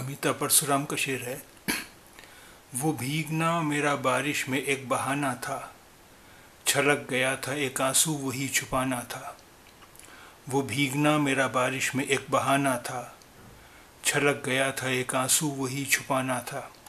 अमिता परशुराम का शेर है। वो भीगना मेरा बारिश में एक बहाना था, छलक गया था एक आंसू वही छुपाना था। वो भीगना मेरा बारिश में एक बहाना था, छलक गया था एक आंसू वही छुपाना था।